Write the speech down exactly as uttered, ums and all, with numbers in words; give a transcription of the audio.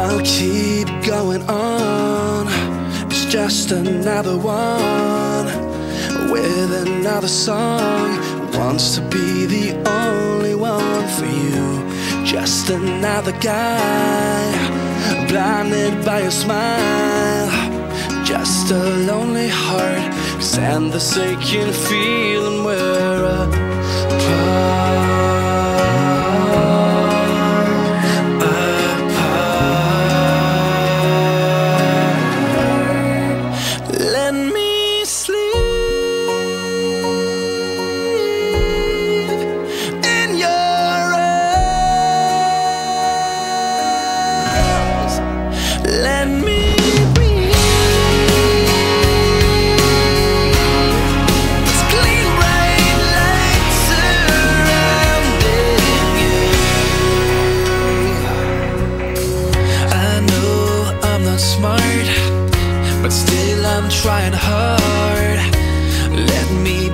I'll keep going on. It's just another one with another song. Wants to be the only one for you. Just another guy blinded by your smile. Just a lonely heart, 'cause and the aching feeling we're apart. Smart, but still I'm trying hard. Let me